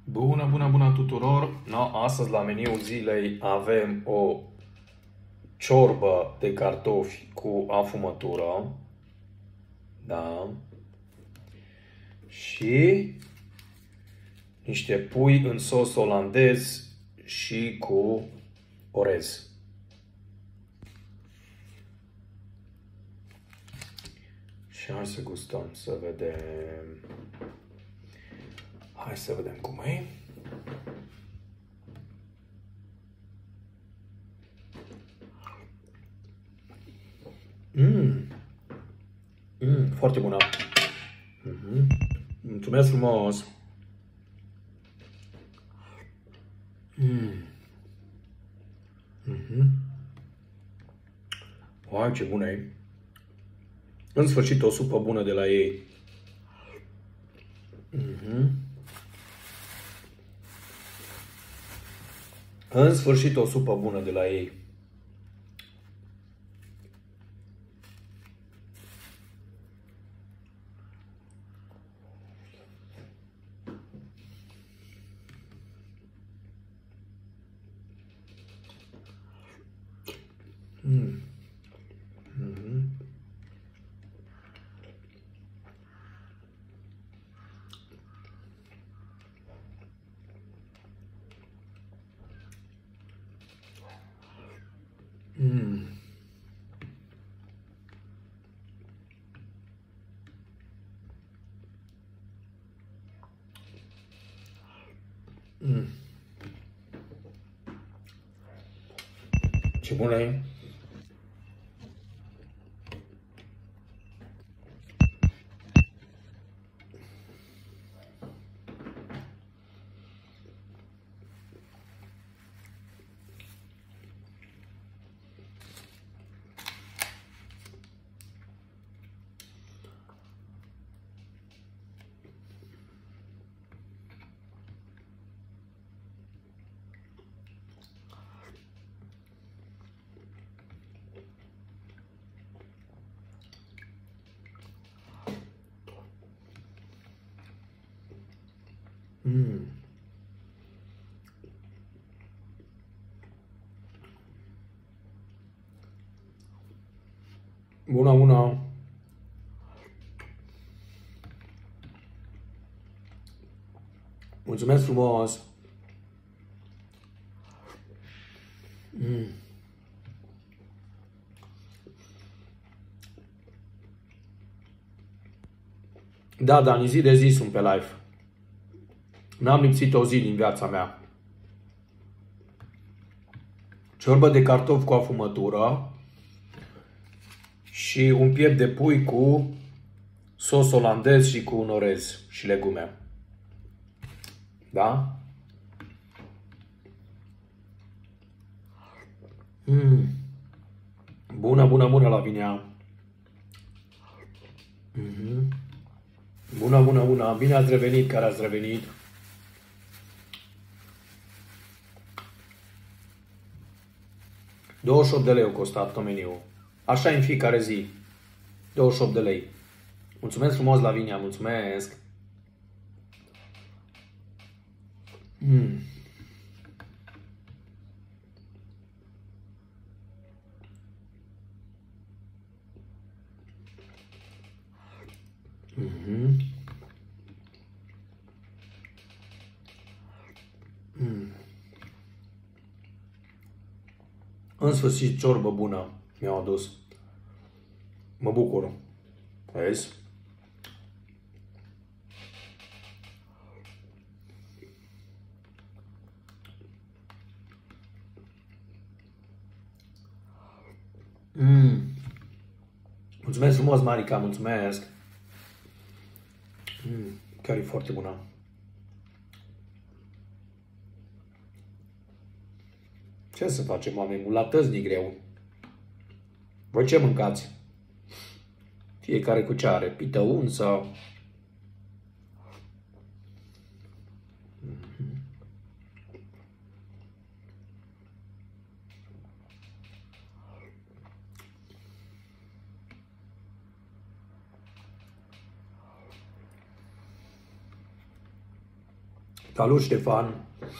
Bună, bună, bună tuturor! No, astăzi la meniul zilei avem o ciorbă de cartofi cu afumătură. Da. Și niște pui în sos olandez și cu orez. Și hai să gustăm, să vedem. Hai să vedem cum e. Foarte bună. Mulțumesc frumos. Uai, ce bună e. În sfârșit o supă bună de la ei. În sfârșit o supă bună de la ei. Ce bună e. Bună, bună. Mulțumesc frumos. Da, Dani, zi de zi sunt pe live. N-am lipsit o zi din viața mea. Ciorbă de cartofi cu afumătură și un piept de pui cu sos olandez și cu un orez și legume. Da? Bună, bună, bună, Lavinia. Bună, bună, bună. Bine ați revenit, care ați revenit. $28 a costat meniul. Așa în fiecare zi. 28 de lei. Mulțumesc frumos, Lavinia, mulțumesc. În sfârșit, ciorbă bună mi-au adus. Mă bucur. Vezi? Mulțumesc frumos, Marica, mulțumesc. Chiar e foarte bună. Ce să facem, oameni? Mulatăzni greu. Voi ce mâncați? Fiecare cu ce are. Pităun sau... Salut, Ștefan.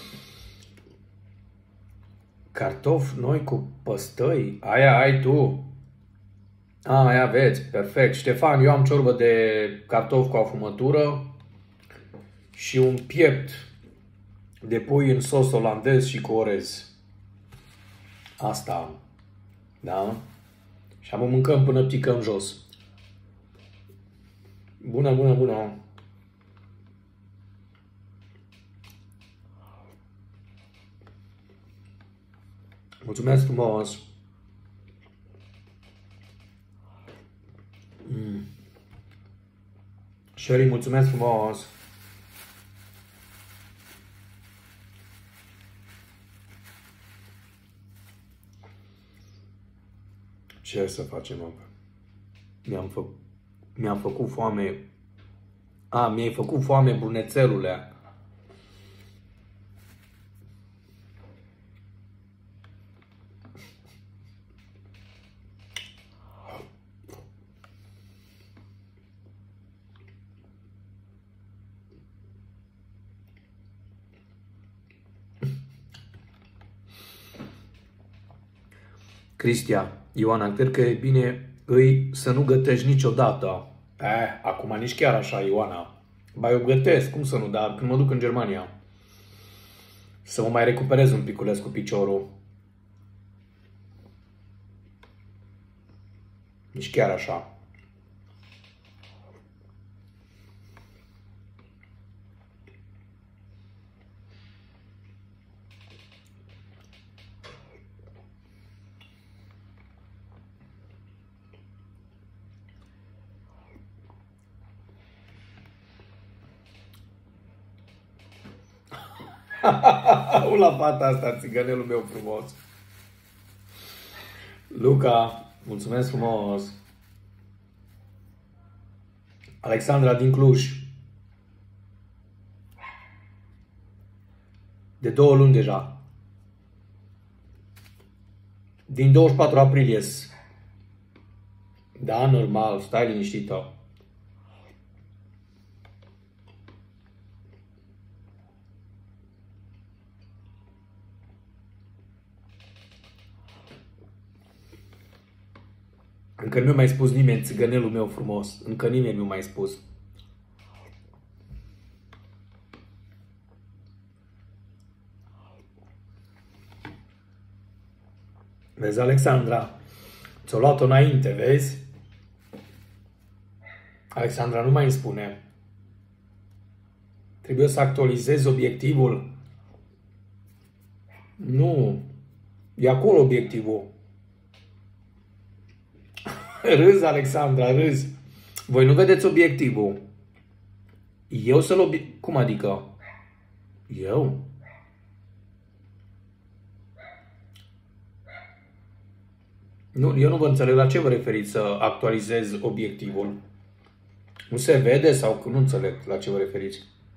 Cartofi noi cu păstăi? Aia ai tu. Aia aveți, perfect. Ștefan, eu am ciorbă de cartofi cu afumătură și un piept de pui în sos olandez și cu orez. Asta am. Da? Și am o mâncăm până picăm jos. Bună, bună, bună. Mulțumesc frumos. Sherry, mulțumesc frumos. Ce să facem, mă? Mi-am făcut foame. Mi-ai făcut foame, brunețelule. Cristia, Ioana, cred că e bine să nu gătești niciodată. Acum nici chiar așa, Ioana. Ba, eu gătesc, cum să nu, dar când mă duc în Germania să mă mai recuperez un piculeț cu piciorul. Nici chiar așa. La fata asta, țigănelul meu frumos. Luca, mulțumesc frumos. Alexandra din Cluj. De 2 luni deja. Din 24 aprilie. Da, normal, stai liniștită. Încă nu mi-a mai spus nimeni, țigănelul meu frumos. Încă nimeni nu mi-a mai spus. Vezi, Alexandra? Ți-o luat-o înainte, vezi? Alexandra nu mai îmi spune. Trebuie să actualizezi obiectivul. Nu. E acolo obiectivul. Râzi, Alexandra, râzi. Voi nu vedeți obiectivul. Eu să-l Cum adică? Eu? Nu, eu nu vă înțeleg la ce vă referiți să actualizez obiectivul. Nu se vede sau nu înțeleg la ce vă referiți?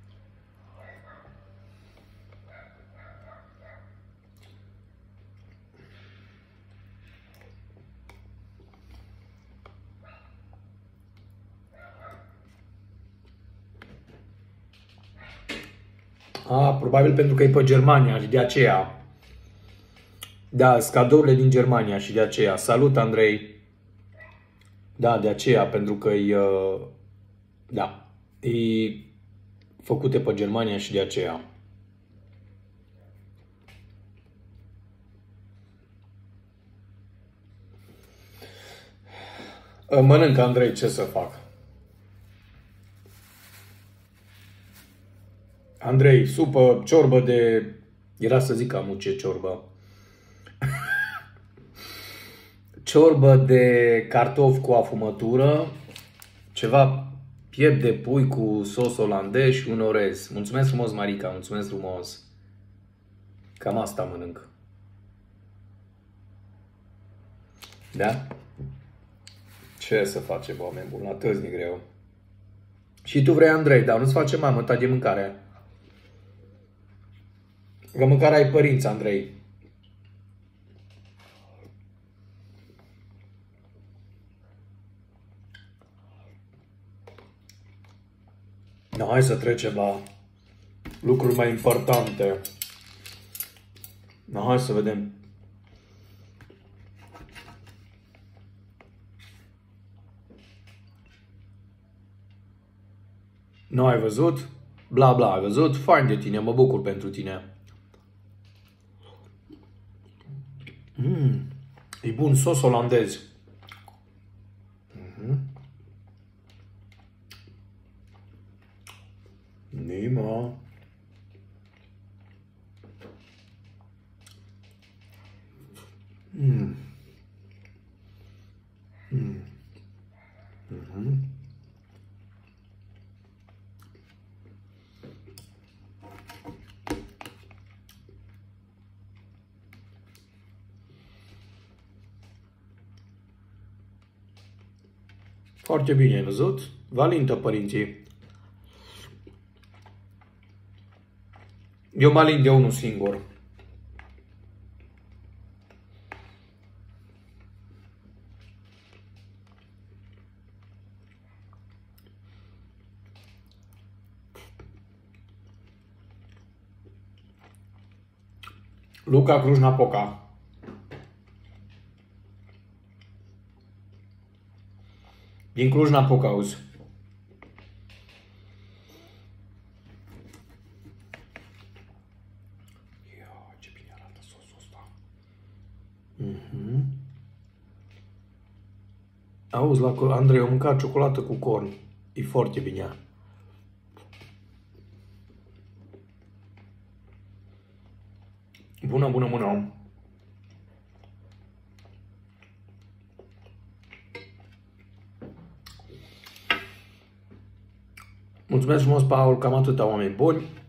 Probabil pentru că e pe Germania și de aceea. Da, cadourile din Germania și de aceea. Salut, Andrei. Da, de aceea, pentru că da, e făcute pe Germania și de aceea. Mănânc, Andrei, ce să fac? Andrei, supă, ciorbă de... Era să zic am ce ciorbă. Ciorbă de cartofi cu afumătură, ceva piept de pui cu sos olandez și un orez. Mulțumesc frumos, Marica, mulțumesc frumos. Cam asta mănânc. Da? Ce să facem, oameni buni, la tăzni greu. Și tu vrei, Andrei, dar nu-ți face mamă ta de mâncare. Că mâncarea ai părinți, Andrei. No, hai să trecem la lucruri mai importante. Hai să vedem. Nu ai văzut? Bla bla, ai văzut? Fain de tine, mă bucur pentru tine. E bun sos olandez. Nima. Foarte bine, ai văzut? Valintă, părinții. Eu mă aling de unul singur. Luca Cluj-Napoca. Din Cluj-Napoca, auzi. Ia, ce bine arată sosul ăsta. Auzi, la Andrei, eu mâncat ciocolată cu corn. E foarte bine. Bună, bună, bună. Mulțumesc frumos, Paul, cam atâta, oameni buni.